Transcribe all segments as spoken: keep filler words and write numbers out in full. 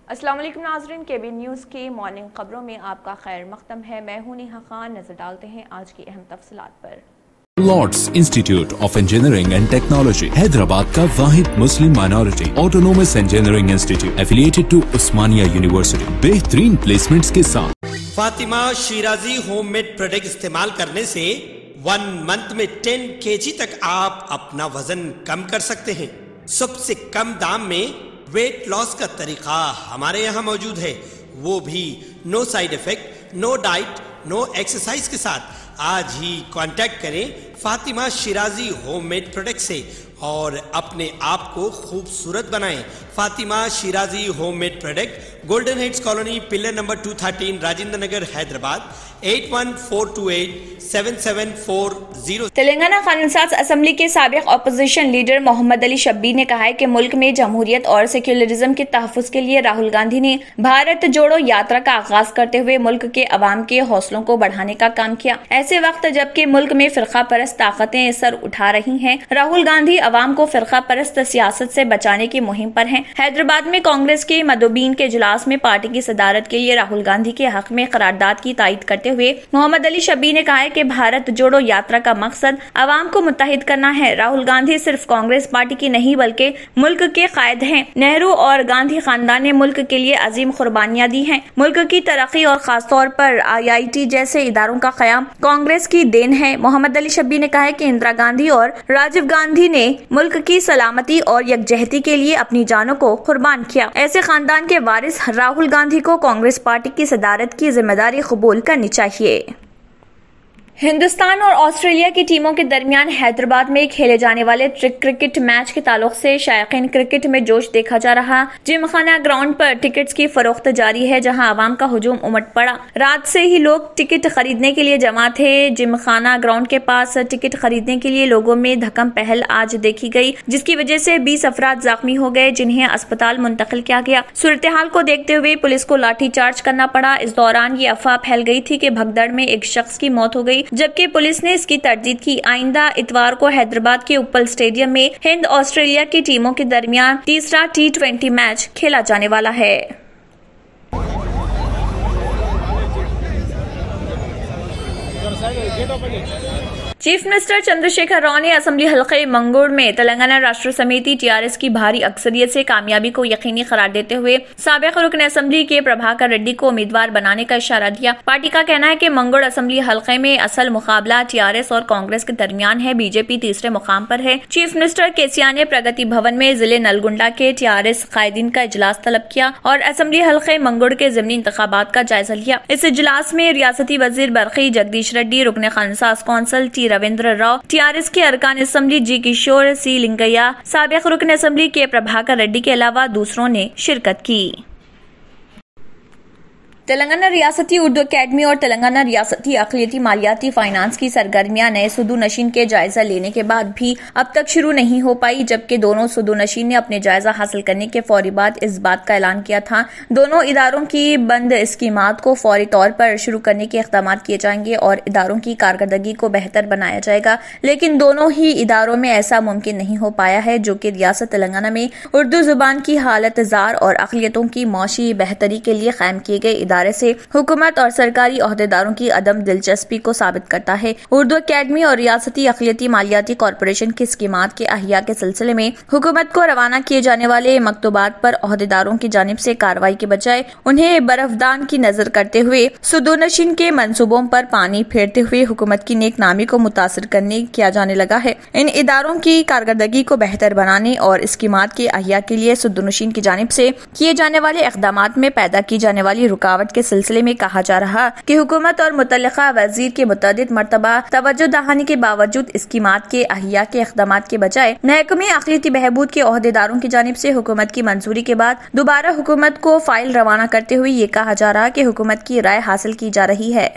अस्सलाम वालेकुम नाज़रीन, केबी न्यूज़ की मॉर्निंग खबरों में आपका खैर मक़दम है। मैं हूं नेहा खान। नजर डालते हैं आज की अहम तफसीलात पर। Lords institute of engineering and technology Hyderabad का वाहिद मुस्लिम minority autonomous engineering institute affiliated to Osmania university, बेहतरीन प्लेसमेंट्स के साथ। फातिमा शिराजी होममेड प्रोडक्ट इस्तेमाल करने से वन मंथ में टेन केजी तक आप अपना वजन कम कर सकते हैं। सबसे कम दाम में वेट लॉस का तरीका हमारे यहाँ मौजूद है, वो भी no side effect, no diet, no exercise के साथ। आज ही कांटेक्ट करें फातिमा शिराजी होममेड प्रोडक्ट से और अपने आप को खूबसूरत बनाएं। Fatima Shirazi homemade product, golden heads colony, pillar number two thirteen, Rajendra Nagar, Hyderabad eight one four two eight seven seven four zero. Telangana कानून साज असम्बली के साबिक अपोजिशन लीडर मोहम्मद अली शब्बीर ने कहा है कि मुल्क में जमहूरियत और सेक्युलरिज्म के तहफ़्फ़ुज़ के लिए राहुल गांधी ने भारत जोड़ो यात्रा का आगाज करते हुए मुल्क के अवाम के हौसलों को बढ़ाने का काम किया। ऐसे वक्त जबकि मुल्क में फिरका परस्त ताकतें सर उठा रही हैं, राहुल गांधी अवाम को फिरका परस्त सियासत से बचाने की मुहिम पर हैं। हैदराबाद में कांग्रेस के मदोबीन के इजलास में पार्टी की सदारत के लिए राहुल गांधी के हक में करारदाद की तायीद करते हुए मोहम्मद अली शब्बीर ने कहा है कि भारत जोड़ो यात्रा का मकसद अवाम को मुत्तहिद करना है। राहुल गांधी सिर्फ कांग्रेस पार्टी की नहीं बल्कि मुल्क के कायद हैं। नेहरू और गांधी खानदान ने मुल्क के लिए अजीम कुर्बानियां दी हैं। मुल्क की तरक्की और खासतौर पर आई आई टी जैसे इदारों का क़याम कांग्रेस की देन है। मोहम्मद अली शब्बीर ने कहा है कि इंदिरा गांधी और राजीव गांधी ने मुल्क की सलामती और यकजहती के लिए अपनी जानों को कुर्बान किया। ऐसे खानदान के वारिस राहुल गांधी को कांग्रेस पार्टी की सदारत की जिम्मेदारी कबूल करनी चाहिए। हिंदुस्तान और ऑस्ट्रेलिया की टीमों के दरमियान हैदराबाद में खेले जाने वाले क्रिकेट मैच के ताल्लुक से शायकीन क्रिकेट में जोश देखा जा रहा। जिमखाना ग्राउंड पर टिकट्स की फरोख्त जारी है, जहां आवाम का हुजूम उमड़ पड़ा। रात से ही लोग टिकट खरीदने के लिए जमा थे। जिमखाना ग्राउंड के पास टिकट खरीदने के लिए लोगों में धक्कम पहल आज देखी गई, जिसकी वजह से बीस अफराद जख्मी हो गए, जिन्हें अस्पताल मुंतकिल किया गया। सूरत हाल को देखते हुए पुलिस को लाठीचार्ज करना पड़ा। इस दौरान ये अफवाह फैल गई थी कि भगदड़ में एक शख्स की मौत हो गई, जबकि पुलिस ने इसकी तरदीद की। आइंदा इतवार को हैदराबाद के उपल स्टेडियम में हिंद ऑस्ट्रेलिया की टीमों के दरमियान तीसरा टी ट्वेंटी मैच खेला जाने वाला है। चीफ मिनिस्टर चंद्रशेखर राव ने असम्बली हल्के मंगुर में तेलंगाना राष्ट्र समिति टी आर एस की भारी अक्सरियत से कामयाबी को यकीनी करार देते हुए साबिक रुकन असम्बली के प्रभाकर रेड्डी को उम्मीदवार बनाने का इशारा दिया। पार्टी का कहना है कि मंगुर असम्बली हल्के में असल मुकाबला टी आर एस और कांग्रेस के दरमियान है। बीजेपी तीसरे मुकाम पर है। चीफ मिनिस्टर केसीआर ने प्रगति भवन में जिले नलगुंडा के टी आर एस कायदीन का इजलास तलब किया और असम्बली हल्के मंगुर के ज़िमनी इंतखाबात का जायजा लिया। इस इजलास में रियासती वजीर बरखी जगदीश रेड्डी, रुकन खानसाज council T Ravindra Rao, T R S के अरकान असम्बली जी किशोर, सी लिंगैया, साबिक रुकन असम्बली के प्रभाकर रेड्डी के अलावा दूसरों ने शिरकत की। तेलंगाना रियासती उर्दू अकेडमी और तेलंगाना रियासती अक़लियती मालियाती फाइनेंस की सरगर्मियां नए सुदू नशीन के जायजा लेने के बाद भी अब तक शुरू नहीं हो पाई, जबकि दोनों सुदू नशीन ने अपने जायजा हासिल करने के फौरी बाद इस बात का ऐलान किया था। दोनों इदारों की बंद स्कीमात को फौरी तौर पर शुरू करने के इक़दाम किए जाएंगे और इदारों की कारकर्दगी को बेहतर बनाया जाएगा, लेकिन दोनों ही इदारों में ऐसा मुमकिन नहीं हो पाया है, जो कि रियासत तेलंगाना में उर्दू जुबान की हालत जार और अक़लियतों की मौशी बेहतरी के लिए कायम किए गए इदारे से हुकूमत और सरकारी ओहदेदारों की अदम दिलचस्पी को साबित करता है। उर्दू अकेडमी और रियासती अक़लियती मालियाती कॉरपोरेशन की स्कीमात के अहिया के सिलसिले में हुकूमत को रवाना किए जाने वाले मकतूबात पर ओहदेदारों की जानिब से कार्रवाई के बजाय उन्हें बर्फदान की नजर करते हुए सुदूनशीन के मंसूबों पर पानी फेरते हुए हुकूमत की नेकनामी को मुतासिर करने किया जाने लगा है। इन इदारों की कारकर्दगी को बेहतर बनाने और स्कीमात के अहिया के लिए सुदूनशीन की जानिब से किए जाने वाले इक़दामात में पैदा की जाने वाली रुकावट के सिलसिले में कहा जा रहा कि हुकूमत और मुतल्लिका वजीर के मुतअद्दिद मरतबा तवज्जो दहानी के बावजूद स्कीमात के अहिया के इक़दामात के बजाय महकमे अक़लियती बहबूद के ओहदेदारों की जानिब से हुकूमत की मंजूरी के बाद दोबारा हुकूमत को फाइल रवाना करते हुए ये कहा जा रहा कि हुकूमत की राय हासिल की जा रही है।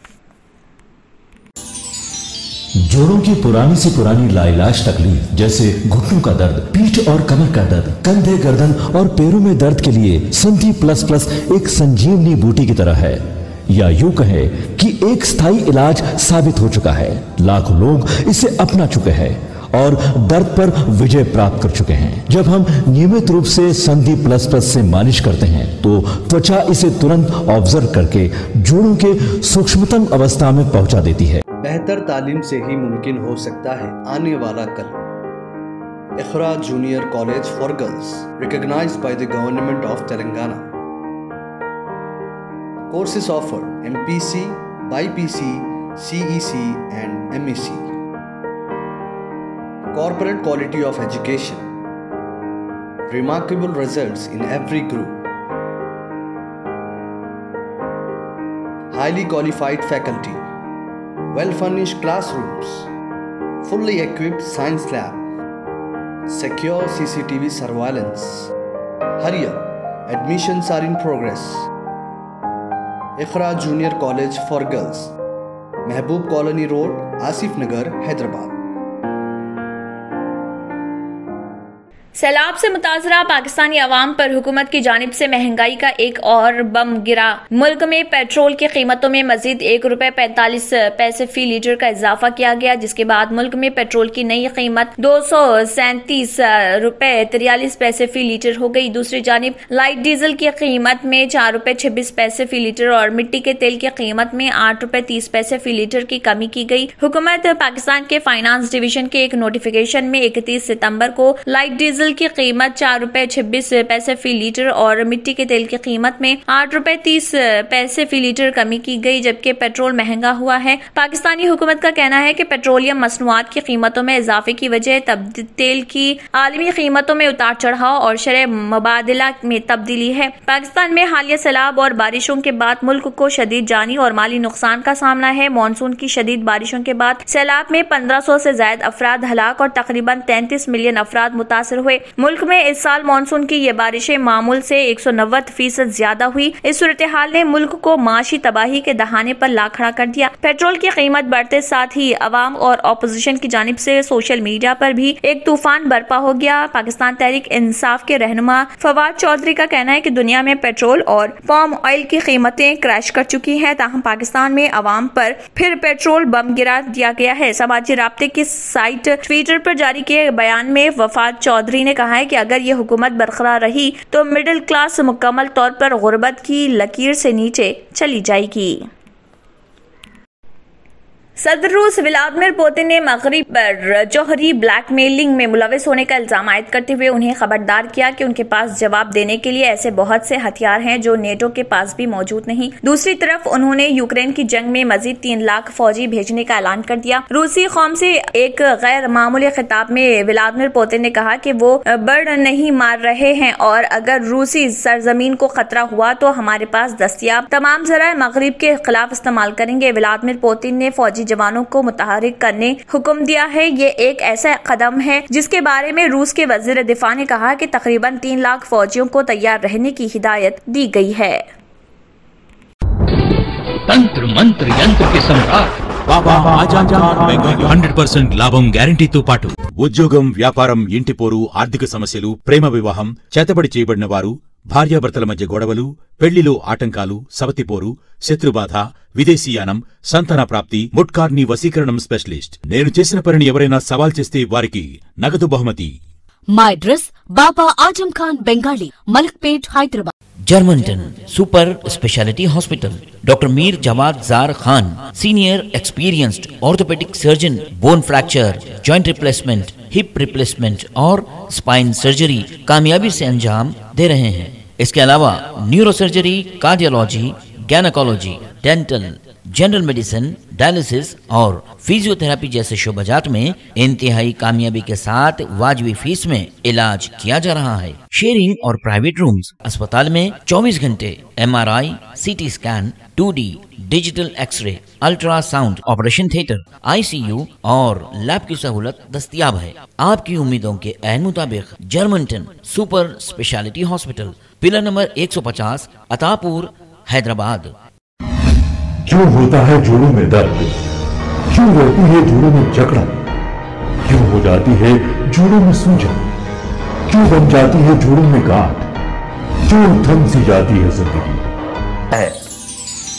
जोड़ों की पुरानी से पुरानी लाइलाज तकलीफ जैसे घुटनों का दर्द, पीठ और कमर का दर्द, कंधे, गर्दन और पैरों में दर्द के लिए संधि प्लस प्लस एक संजीवनी बूटी की तरह है, या यूं कहें कि एक स्थायी इलाज साबित हो चुका है। लाखों लोग इसे अपना चुके हैं और दर्द पर विजय प्राप्त कर चुके हैं। जब हम नियमित रूप से संधि प्लस प्लस से मालिश करते हैं तो त्वचा इसे तुरंत ऑब्जर्व करके जोड़ों के सूक्ष्मतम अवस्था में पहुंचा देती है। बेहतर तालीम से ही मुमकिन हो सकता है आने वाला कल। Iqra junior college for girls, recognized by the government of Telangana. Courses offered: M P C, B P C, C E C and M E C. Corporate quality of education. Remarkable results in every group. Highly qualified faculty. Well-furnished classrooms. Fully equipped science lab. Secure C C T V surveillance. Hurry up, admissions are in progress. Iqra Junior College for Girls, Mehboob Colony Road, Asif Nagar, Hyderabad. सैलाब से मुतासरा पाकिस्तानी अवाम पर हुकूमत की जानिब से महंगाई का एक और बम गिरा। मुल्क में पेट्रोल की कीमतों में मजीद एक रुपए पैंतालीस पैसे फी लीटर का इजाफा किया गया, जिसके बाद मुल्क में पेट्रोल की नई कीमत दो सौ सैंतीस रुपए तिरयालीस पैसे फी लीटर हो गई। दूसरी जानिब लाइट डीजल की कीमत में चार रुपए छब्बीस पैसे फी लीटर और मिट्टी के तेल की कीमत में आठ रुपए तीस पैसे फी लीटर की कमी की गई। हुकूमत पाकिस्तान के फाइनेंस डिवीजन के एक नोटिफिकेशन में इकतीस सितम्बर को लाइट डीजल की कीमत चार रुपए छब्बीस पैसे फी लीटर और मिट्टी के तेल की कीमत में आठ रुपए तीस पैसे फी लीटर कमी की गई, जबकि पेट्रोल महंगा हुआ है। पाकिस्तानी हुकूमत का कहना है कि पेट्रोलियम मसनूआत की कीमतों में इजाफे की वजह तेल की आलमी कीमतों में उतार चढ़ाव और शरह मुबादला में तब्दीली है। पाकिस्तान में हालिया सैलाब और बारिशों के बाद मुल्क को शदीद जानी और माली नुकसान का सामना है। मानसून की शदीद बारिशों के बाद सैलाब में पंद्रह सौ से ज्यादा अफराद हलाक और तकरीबन तैंतीस मिलियन अफराद मुतासर हुए। मुल्क में इस साल मानसून की ये बारिशें मामूल से एक सौ नब्बे फीसद ज्यादा हुई। इस सूरत हाल ने मुल्क को माशी तबाही के दहाने पर ला खड़ा कर दिया। पेट्रोल की कीमत बढ़ते साथ ही अवाम और अपोजिशन की जानिब से सोशल मीडिया पर भी एक तूफान बर्पा हो गया। पाकिस्तान तहरीक इंसाफ के रहनुमा फवाद चौधरी का कहना है कि दुनिया में पेट्रोल और पाम ऑयल की कीमतें क्रैश कर चुकी हैं, ताहम पाकिस्तान में अवाम पर फिर पेट्रोल बम गिरा दिया गया है। समाजी राब्ते की साइट ट्विटर पर जारी किए बयान में फवाद चौधरी ने कहा है कि अगर ये हुकूमत बरकरार रही तो मिडिल क्लास मुकम्मल तौर पर गुर्बत की लकीर से नीचे चली जाएगी। सदर रूस व्लादिमीर पुतिन ने मगरिब पर जौहरी ब्लैकमेलिंग में मुलविस होने का इल्जाम आयद करते हुए उन्हें खबरदार किया कि उनके पास जवाब देने के लिए ऐसे बहुत से हथियार हैं जो नेटो के पास भी मौजूद नहीं। दूसरी तरफ उन्होंने यूक्रेन की जंग में मजीद तीन लाख फौजी भेजने का ऐलान कर दिया। रूसी कौम से एक गैर मामूली खिताब में व्लादिमीर पुतिन ने कहा कि वो बर्ड नहीं मार रहे हैं और अगर रूसी सरजमीन को खतरा हुआ तो हमारे पास दस्तियाब तमाम जराए मगरिब के खिलाफ इस्तेमाल करेंगे। व्लादिमीर पुतिन ने फौजी जवानों को मुतहरिक करने हुक्म दिया है। ये एक ऐसा कदम है जिसके बारे में रूस के वजीर दिफा ने कहा कि तकरीबन तीन लाख फौजियों को तैयार रहने की हिदायत दी गई है। तंत्र मंत्र यंत्र के सम्राट బాబా ఆజాద్ ఖాన్ బెంగాల్ హండ్రెడ్ పర్సెంట్ లాభం గ్యారంటీతో పాటు ఉద్యోగం, వ్యాపారం, ఇంటి పోరు, ఆర్థిక సమస్యలు, ప్రేమ వివాహం, చేతబడి చేయబడిన వారు, భార్యాభర్తల మధ్య గొడవలు, పెళ్లిలో ఆటంకాలు, సవతిపోరు, శత్రుబాధ, విదేశీయానం, సంతాన ప్రాప్తి, ముట్కార్ని వశీకరణం స్పెషలిస్ట్. నేను చేసిన పనిని ఎవరైనా సవాల్ చేస్తే వారికి నగదు బహుమతి. My address Baba Ajam Khan Bengali, Malkpet, Hyderabad. Germanten super speciality hospital, doctor Mir Jawad Zar Khan, senior experienced orthopaedic surgeon, bone fracture, joint replacement, hip replacement और स्पाइन सर्जरी कामयाबी से अंजाम दे रहे हैं। इसके अलावा neuro surgery, cardiology, gynaecology, dental, general medicine, dialysis और फिजियोथेरेपी जैसे शोबाजात में इंतहाई कामयाबी के साथ वाजबी फीस में इलाज किया जा रहा है। शेयरिंग और प्राइवेट रूम्स, अस्पताल में चौबीस घंटे MRI, CT scan, two D digital x-ray, ultrasound, operation theatre, ICU और लैब की सहूलत दस्तयाब है। आपकी उम्मीदों के ऐन मुताबिक Germanten super speciality hospital, pillar number एक सौ पचास, अतापुर, हैदराबाद। क्यों होता है जोड़ों में दर्द? क्यों रहती है जोड़ों में जकड़न? क्यों हो जाती है जोड़ों में सूजन? क्यों बन जाती है जोड़ों में गांठ? क्यों थम सी जाती है जिंदगी?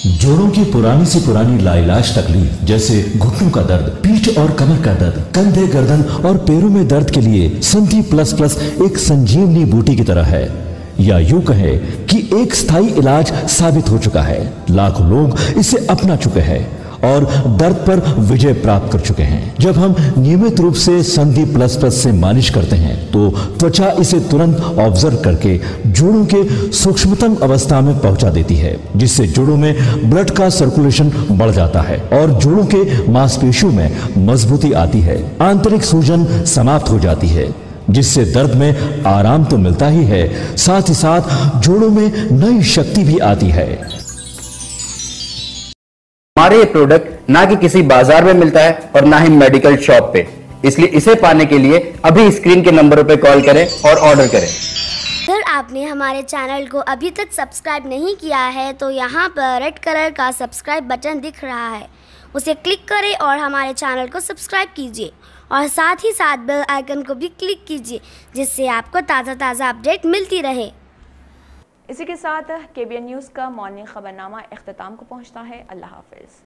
जोड़ों की पुरानी से पुरानी लाइलाज तकलीफ जैसे घुटनों का दर्द, पीठ और कमर का दर्द, कंधे, गर्दन और पैरों में दर्द के लिए संधि प्लस प्लस एक संजीवनी बूटी की तरह है, या यूं कहे कि एक स्थायी इलाज साबित हो चुका है। लाखों लोग इसे अपना चुके हैं और दर्द पर विजय प्राप्त कर चुके हैं। जब हम नियमित रूप से संधि प्लस प्लस से मालिश करते हैं तो त्वचा इसे तुरंत ऑब्जर्व करके जोड़ों के सूक्ष्मतम अवस्था में पहुंचा देती है, जिससे जोड़ों में ब्लड का सर्कुलेशन बढ़ जाता है और जोड़ों के मांसपेशियों में मजबूती आती है। आंतरिक सूजन समाप्त हो जाती है, जिससे दर्द में आराम तो मिलता ही है, साथ ही साथ जोड़ों में नई शक्ति भी आती है। हमारे ये प्रोडक्ट ना कि किसी बाजार में मिलता है और ना ही मेडिकल शॉप पे, इसलिए इसे पाने के लिए अभी स्क्रीन के नंबरों पे कॉल करें और ऑर्डर करें। अगर आपने हमारे चैनल को अभी तक सब्सक्राइब नहीं किया है तो यहाँ पर रेड कलर का सब्सक्राइब बटन दिख रहा है, उसे क्लिक करें और हमारे चैनल को सब्सक्राइब कीजिए और साथ ही साथ बेल आइकन को भी क्लिक कीजिए, जिससे आपको ताज़ा ताज़ा अपडेट मिलती रहे। इसी के साथ केबीएन न्यूज़ का मॉर्निंग खबरनामा इख्तिताम को पहुंचता है। अल्लाह हाफिज़।